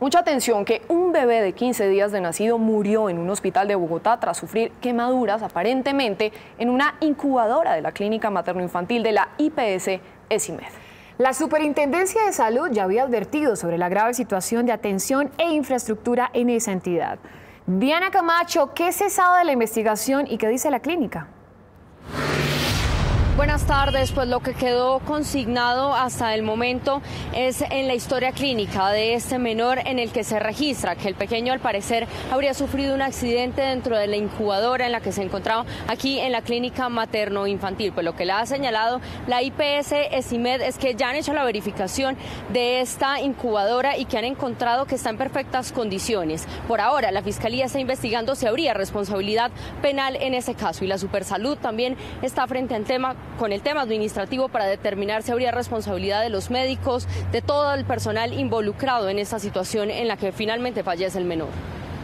Mucha atención, que un bebé de 15 días de nacido murió en un hospital de Bogotá tras sufrir quemaduras aparentemente en una incubadora de la clínica materno-infantil de la IPS ESIMED. La Superintendencia de Salud ya había advertido sobre la grave situación de atención e infraestructura en esa entidad. Diana Camacho, ¿qué se sabe de la investigación y qué dice la clínica? Buenas tardes, pues lo que quedó consignado hasta el momento es en la historia clínica de este menor, en el que se registra que el pequeño al parecer habría sufrido un accidente dentro de la incubadora en la que se encontraba aquí en la clínica materno-infantil. Pues lo que le ha señalado la IPS ESIMED es que ya han hecho la verificación de esta incubadora y que han encontrado que está en perfectas condiciones. Por ahora la Fiscalía está investigando si habría responsabilidad penal en ese caso, y la Supersalud también está frente al tema con el tema administrativo para determinar si habría responsabilidad de los médicos, de todo el personal involucrado en esta situación en la que finalmente fallece el menor.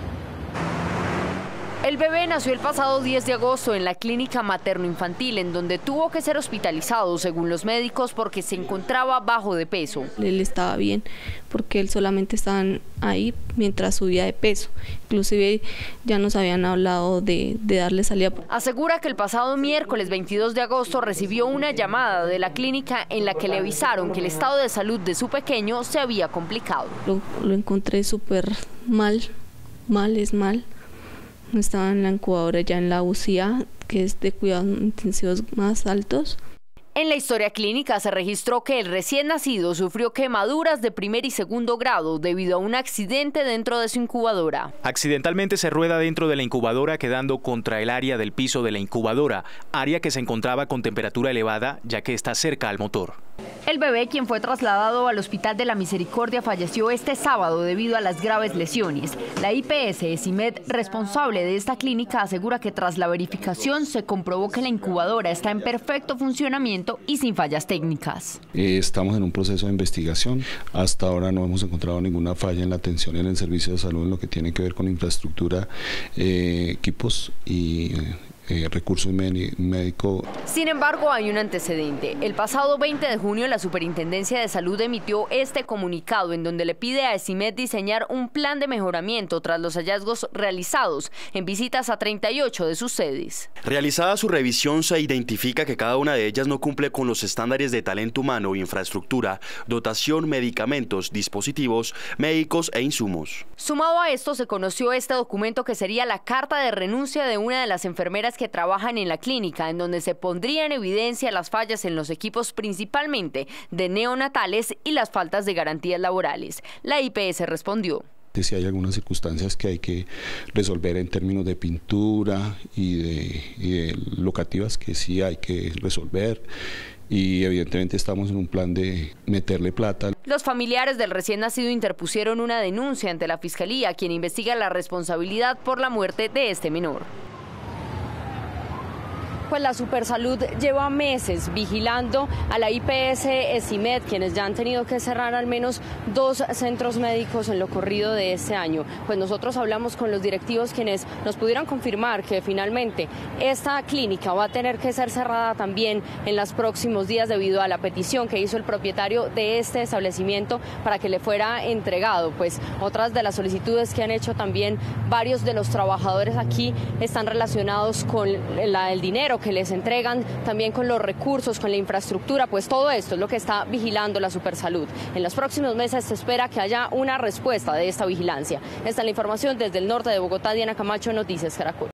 El bebé nació el pasado 10 de agosto en la clínica materno-infantil, en donde tuvo que ser hospitalizado, según los médicos, porque se encontraba bajo de peso. Él estaba bien, porque él solamente estaba ahí mientras subía de peso. Inclusive ya nos habían hablado de darle salida. Asegura que el pasado miércoles 22 de agosto recibió una llamada de la clínica en la que le avisaron que el estado de salud de su pequeño se había complicado. Lo encontré súper mal. Estaba en la incubadora, ya en la UCI, que es de cuidados intensivos más altos. En la historia clínica se registró que el recién nacido sufrió quemaduras de primer y segundo grado debido a un accidente dentro de su incubadora. Accidentalmente se rueda dentro de la incubadora, quedando contra el área del piso de la incubadora, área que se encontraba con temperatura elevada ya que está cerca al motor. El bebé, quien fue trasladado al Hospital de la Misericordia, falleció este sábado debido a las graves lesiones. La IPS ESIMED, responsable de esta clínica, asegura que tras la verificación se comprobó que la incubadora está en perfecto funcionamiento y sin fallas técnicas. Estamos en un proceso de investigación. Hasta ahora no hemos encontrado ninguna falla en la atención en el servicio de salud en lo que tiene que ver con infraestructura, equipos y recursos médicos. Sin embargo, hay un antecedente. El pasado 20 de junio la Superintendencia de Salud emitió este comunicado en donde le pide a ESIMED diseñar un plan de mejoramiento tras los hallazgos realizados en visitas a 38 de sus sedes. Realizada su revisión, se identifica que cada una de ellas no cumple con los estándares de talento humano, infraestructura, dotación, medicamentos, dispositivos médicos e insumos. Sumado a esto, se conoció este documento, que sería la carta de renuncia de una de las enfermeras que trabajan en la clínica, en donde se pondría en evidencia las fallas en los equipos, principalmente de neonatales, y las faltas de garantías laborales. La IPS respondió: si hay algunas circunstancias que hay que resolver en términos de pintura y de locativas, que sí hay que resolver, y evidentemente estamos en un plan de meterle plata. Los familiares del recién nacido interpusieron una denuncia ante la Fiscalía, quien investiga la responsabilidad por la muerte de este menor. Pues la Supersalud lleva meses vigilando a la IPS ESIMED, quienes ya han tenido que cerrar al menos 2 centros médicos en lo corrido de este año. Pues nosotros hablamos con los directivos, quienes nos pudieron confirmar que finalmente esta clínica va a tener que ser cerrada también en los próximos días debido a la petición que hizo el propietario de este establecimiento para que le fuera entregado. Pues otras de las solicitudes que han hecho también varios de los trabajadores aquí están relacionados con el dinero que les entregan, también con los recursos, con la infraestructura. Pues todo esto es lo que está vigilando la Supersalud. En los próximos meses se espera que haya una respuesta de esta vigilancia. Esta es la información desde el norte de Bogotá. Diana Camacho, Noticias Caracol.